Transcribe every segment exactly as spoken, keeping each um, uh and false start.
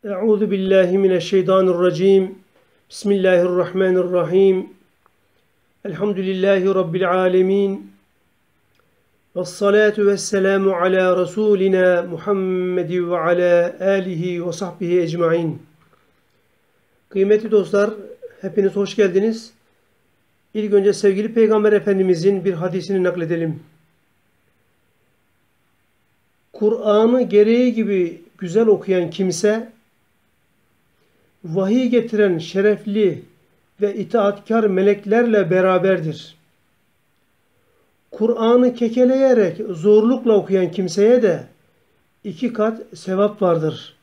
Euzu billahi mineşşeytanirracim. Bismillahirrahmanirrahim. Elhamdülillahi Rabbil alemin. Vessalatu vesselamu ala Resulina Muhammedi ve ala alihi ve sahbihi ecmain. Kıymetli dostlar, hepiniz hoş geldiniz. İlk önce sevgili Peygamber Efendimizin bir hadisini nakledelim. Kur'an'ı gereği gibi güzel okuyan kimse, vahiy getiren şerefli ve itaatkar meleklerle beraberdir. Kur'an'ı kekeleyerek zorlukla okuyan kimseye de iki kat sevap vardır.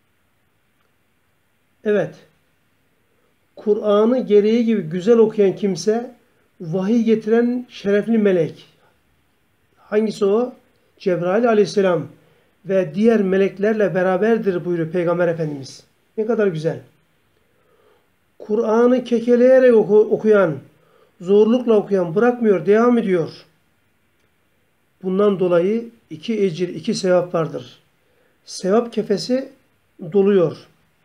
Evet, Kur'an'ı gereği gibi güzel okuyan kimse, vahiy getiren şerefli melek. Hangisi o? Cebrail aleyhisselam ve diğer meleklerle beraberdir buyuruyor Peygamber Efendimiz. Ne kadar güzel. Kur'an'ı kekeleyerek oku, okuyan, zorlukla okuyan bırakmıyor, devam ediyor. Bundan dolayı iki ecir, iki sevap vardır. Sevap kefesi doluyor.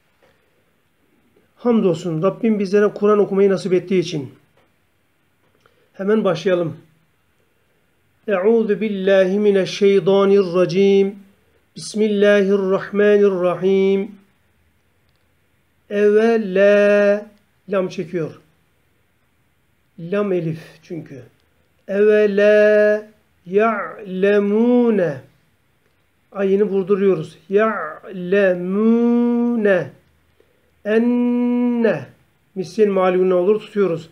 Hamdolsun Rabbim bizlere Kur'an okumayı nasip ettiği için. Hemen başlayalım. Euzu billahi mineşşeytanirracim. Bismillahirrahmanirrahim. Evvela lam çekiyor. Lam elif çünkü. Evvela ya'lemune. Ayını vurduruyoruz. Ya'lemune. Enne. Misyen malune olur, tutuyoruz.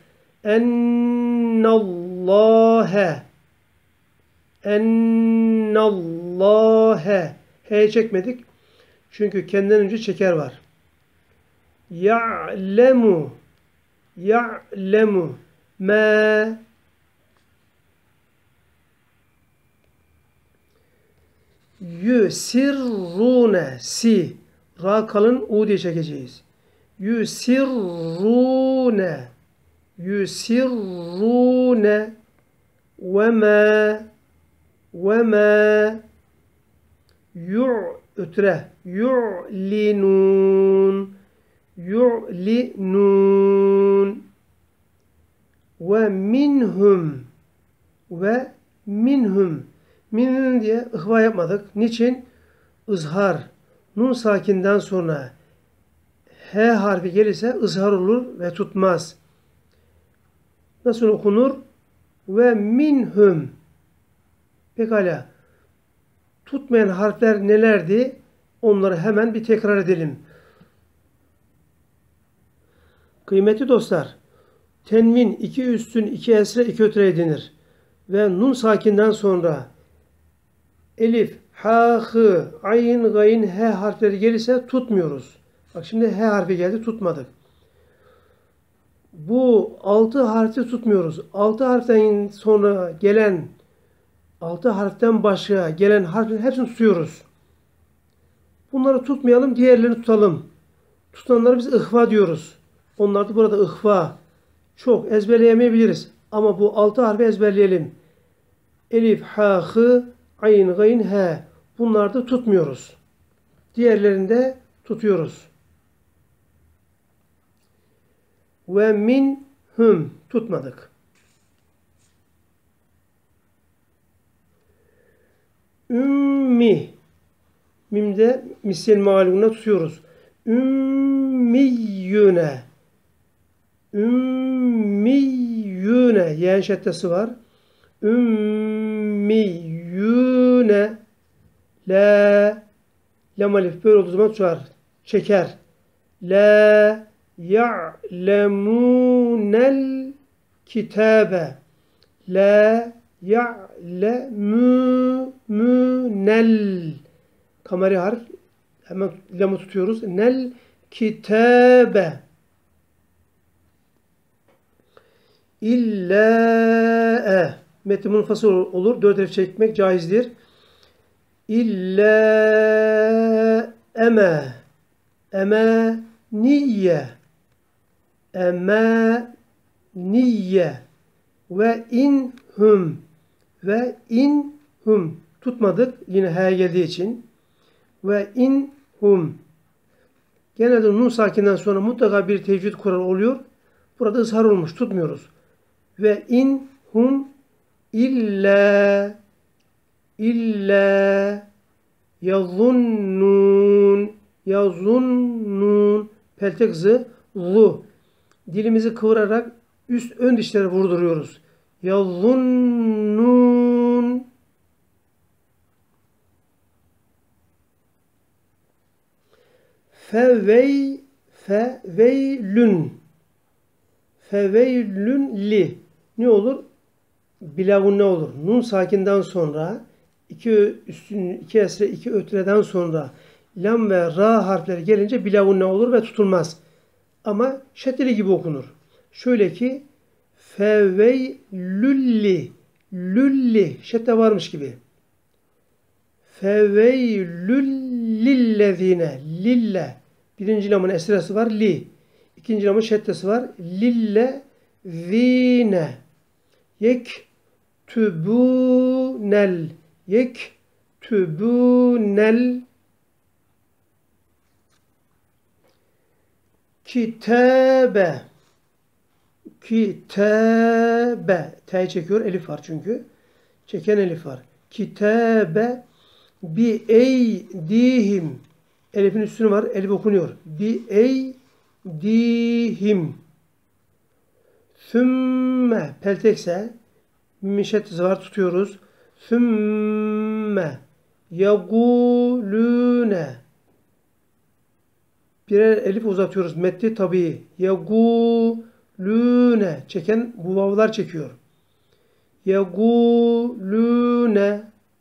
Ennallâhe. Ennallâhe. H'ye çekmedik. Çünkü kendinden önce çeker var. Ya'lemu. Ya'lemu. Ma. Yusirrune. Si. Ra kalın U diye çekeceğiz. Yusirrune. Yusirrune. Ve ma. Ve ma. Yu. Ötre. Yu'linun. Yu'linun. Ve minhum. Ve minhum. Min diye ihva yapmadık. Niçin? Izhar. Nun sakinden sonra H harfi gelirse ızhar olur ve tutmaz. Nasıl okunur? Ve minhum. Pekala. Tutmayan harfler nelerdi? Onları hemen bir tekrar edelim. Kıymetli dostlar, tenvin iki üstün, iki esre, iki ötre denir. Ve nun sakinden sonra elif, ha, hı, ayn, gayn, he harfleri gelirse tutmuyoruz. Bak şimdi he harfi geldi, tutmadık. Bu altı harfi tutmuyoruz. Altı harften sonra gelen, altı harften başka gelen harflerin hepsini tutuyoruz. Bunları tutmayalım, diğerlerini tutalım. Tutanları biz ihva diyoruz. Onlar da burada ihva. Çok ezberleyemeyebiliriz. Ama bu altı harfi ezberleyelim. Elif, ha, hı, ayn, gayn, he. Bunları da tutmuyoruz. Diğerlerini de tutuyoruz. Ve min hum tutmadık. Ümmi. Mimde misyen malumuna tutuyoruz. Ümmiyyüne. Ümmiyyüne. Yeğen şeddesi var. Ümmiyyüne. La. Lam alif böyle olduğu zaman tutar. Çeker. La ya'lemunel kitabe. La ya'lemunel. Kameri harf. Hemen lamı tutuyoruz. Nel kitabe. İlla. Metni munfasıl olur. Dört harf çekmek caizdir. İlla eme. Eme niye. Eme niye. Ve inhum. Ve inhum. Tutmadık. Yine he geldiği için. Ve inhum. Genelde nun sakinden sonra mutlaka bir tecvid kuralı oluyor. Burada ızhar olmuş. Tutmuyoruz. Ve in hum illa illa yazunnun yazunnun peltek zı lu. Dilimizi kıvırarak üst ön dişleri vurduruyoruz. Yazunnun. Fevey feveylün feveylün li. Ne olur? Bilavun ne olur? Nun sakinden sonra iki üstün iki esre iki ötreden sonra lam ve ra harfleri gelince bilavun ne olur ve tutulmaz. Ama şeddeli gibi okunur. Şöyle ki feveylülli lülli şedde varmış gibi. Feveylüllillezine lille birinci lamın esresi var li. İkinci lamın şeddesi var. Lille zine yek tübünel yek tübünel kitabe kitabe T'yi çekiyor. Elif var çünkü. Çeken elif var. Kitabe bi eydihim elifin üstünü var. Elif okunuyor. Bi eydihim sümme peltekse mişettisi var. Tutuyoruz. Sümme yagulune birer elif uzatıyoruz. Metti tabii. Yagulune çeken bu vavlar çekiyor. Yagulune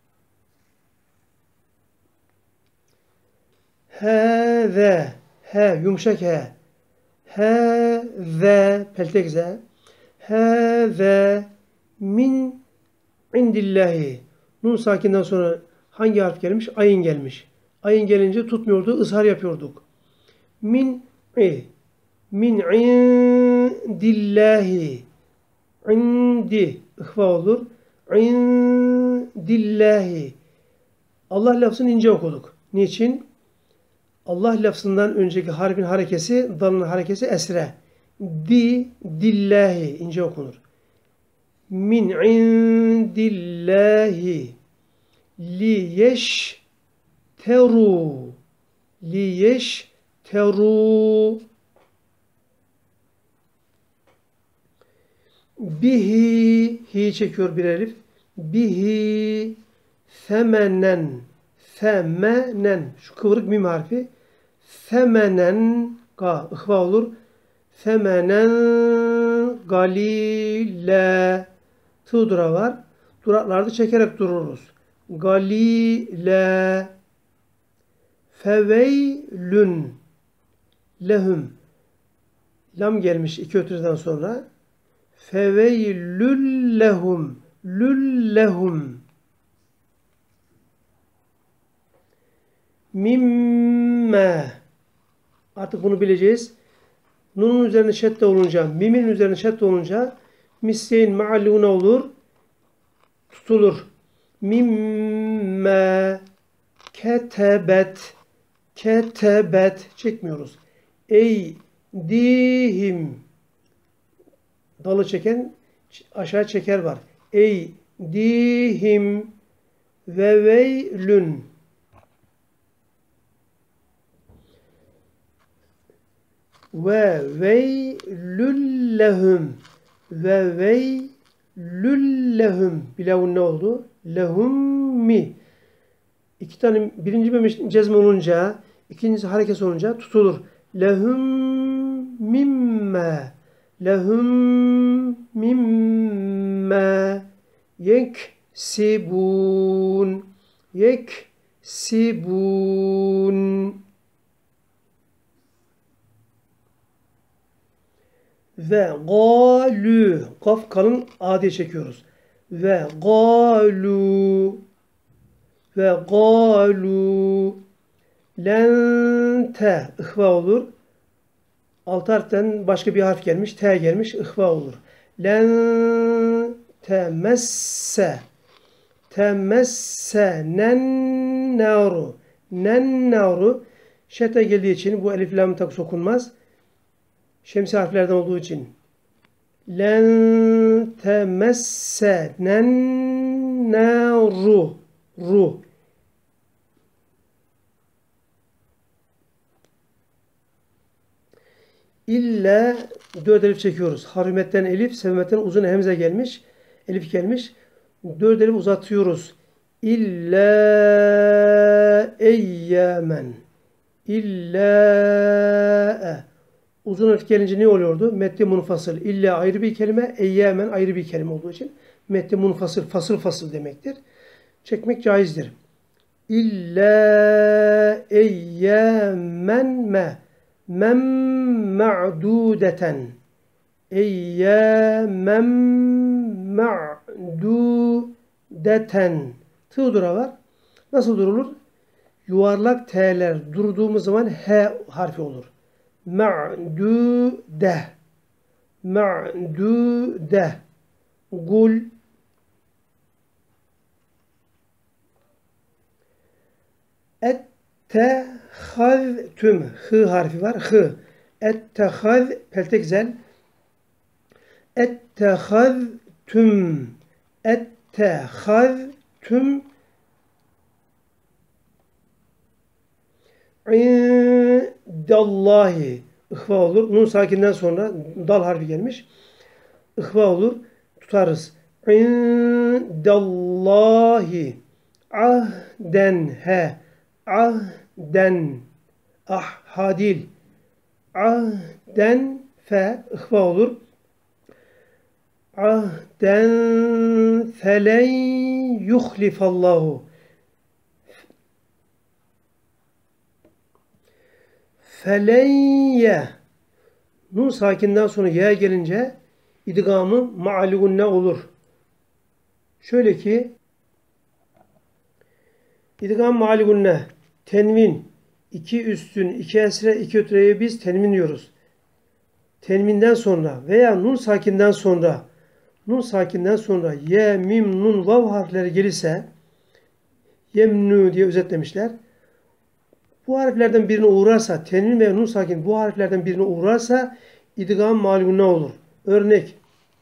hâze he yumuşak he hâze peltek ze hâze min indillahi nun sakinden sonra hangi harf gelmiş? Ayın gelmiş. Ayın gelince tutmuyordu. Izhar yapıyorduk. Min i min indillahi indi ihva olur. İndillahi Allah lafzını ince okuduk. Niçin? Allah lafzından önceki harfin harekesi, dalın harekesi esre. Di, dillahi ince okunur. Min indillahi li yeş teru li yeş teru bihi hi çekiyor bir elif. Bihi semenen semenen şu kıvırık mim harfi semenen ga ihva olur. Semenen galile tığ dura var. Duraklarda çekerek dururuz. Galile feveylün lehum lam gelmiş iki ötürden sonra feveylül lehum lüllehum mimme artık bunu bileceğiz. Nun'un üzerine şedde olunca, mimin üzerine şedde olunca misleyin ma'aluna olur. Tutulur. Mimme ketebet ketebet çekmiyoruz. Ey dihim dalı çeken aşağı çeker var. Ey dihim ve veylün ve veylüllehum ve veylüllehum bilavun ne oldu? Lehum mi İki tane birinci memiş cezme olunca ikincisi hareket olunca tutulur. Lehum mimme lehum mimme yeksibun yeksibun ve galu kaf kalın a diye çekiyoruz. Ve galu ve galu lente ihva olur. Alt harften başka bir harf gelmiş. T gelmiş. İhva olur. Len temesse temesse nen naru nen naru Şedde geldiği için bu elif lam tak sokunmaz. Şemsi harflerden olduğu için. Len temessenen naru. Ru. İlla dört elif çekiyoruz. Harümetten elif, sevmetten uzun hemze gelmiş. Elif gelmiş. Dört elif uzatıyoruz. İlla eyyamen. İlla uzun elif gelince ne oluyordu? Meddi munfasıl. İlla ayrı bir kelime, eyyamen ayrı bir kelime olduğu için meddi munfasıl, fasıl fasıl demektir. Çekmek caizdir. İlla eyyamen me. Mem ma'dudeten. Eyyamen ma'dudeten. Tığ dura var. Nasıl durulur? Yuvarlak T'ler durduğumuz zaman H harfi olur. Ma'dude. Ma'dude. Gul. Ettehaztüm. Hı harfi var. Hı. Ettehaz. Peltek zel. Ettehaztüm. Ettehaztüm. İndallahi. İhva olur. Nun sakinden sonra dal harfi gelmiş. İhva olur. Tutarız. İndallahi. Ahden he. Ahden. Ah hadil. Ahden fe. İhva olur. Ahden felen yuhlifallahu. Feleyye. Nun sakinden sonra ya gelince idgamı ma'lugunne olur. Şöyle ki idgam ma'lugunne tenvin iki üstün iki esre iki ötreye biz tenvin diyoruz. Tenvinden sonra veya nun sakinden sonra nun sakinden sonra ye, mim, nun, vav harfleri gelirse yemnu diye özetlemişler. Bu harflerden birine uğrarsa, tenvin ve nun sakin bu harflerden birine uğrarsa idgam ma'lugunne olur. Örnek.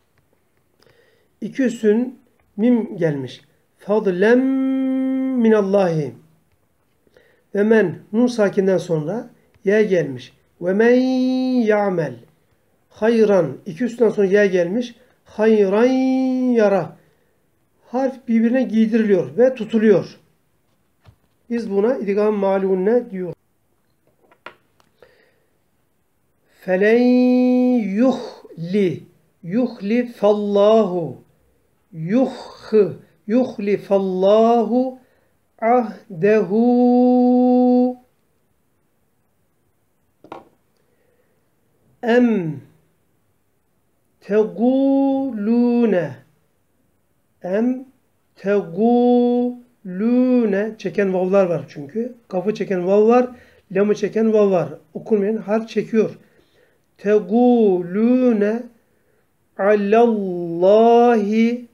İki üstün mim gelmiş. Fadlem minallahi. Ve men nun sakinden sonra ya gelmiş. Ve men ya'mel. Hayran. İki üstünden sonra ya gelmiş. Hayran yara. Harf birbirine giydiriliyor ve tutuluyor. Biz buna idgam ma'lugunne diyor. Felen yuhli. Yuhlifallahu. Yuh. Yuhlifallahu ahdehu. Em tegulune. Em tegulune. Çeken vavlar var çünkü. Kafı çeken vav var. Lamı çeken vav var. Okunmayan harf çekiyor. Tegulune alallahi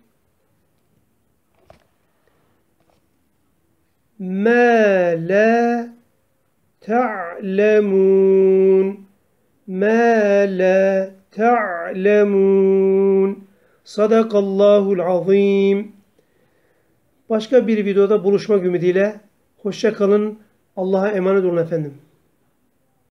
ma la ta'lemun. Ma la ta'lemun. Sadakallahul azim. Başka bir videoda buluşmak ümidiyle hoşça kalın. Allah'a emanet olun efendim.